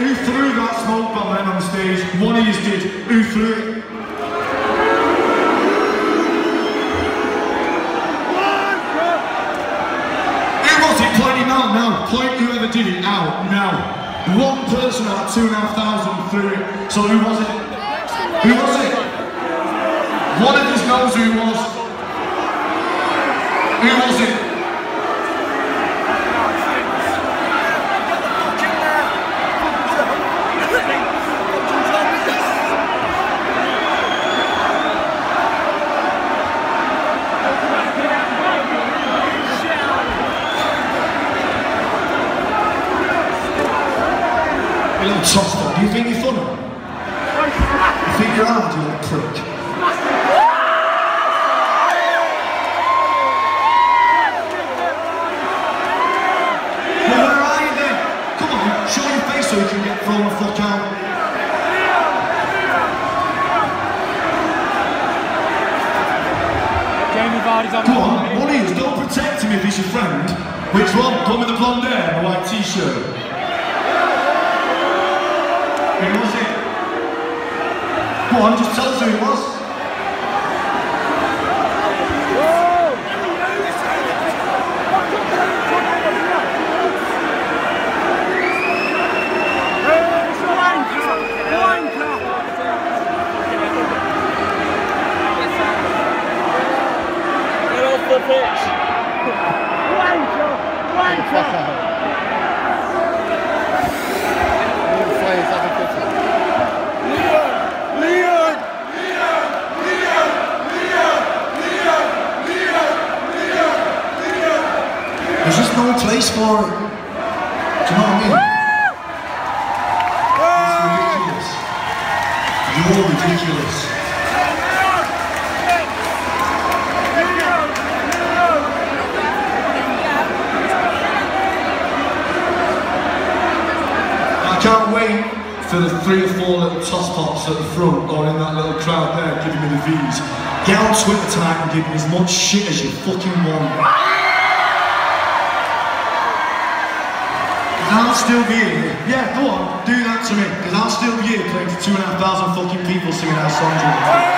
Who threw that smoke bomb then on the stage? One of you did. Who threw it? Who was it? Point it now, now. Point whoever did it out, now. One person out of 2,500 threw it. So who was it? Who was it? One of us knows who it was. Who was it? You little tosser, do you think you're funny? You think you're hard, you little prick? Well, where are you then? Come on, show your face so you can get thrown the fuck out. Come on, one of you, don't protect him if he's your friend. Which one? Come with the blonde hair and the white t-shirt. Who was it? Go on, just tell us who it was. Get off the pitch! Wanker! Wanker! There's just no place for it. Do you know what I mean? It's ridiculous. You're ridiculous. I can't wait for the 3 or 4 little toss pops at the front or in that little crowd there giving me the views. Get on Twitter tonight and give me as much shit as you fucking want. I'll still be here. Yeah, go on, do that to me. Because I'll still be here playing to 2,500 fucking people singing our songs.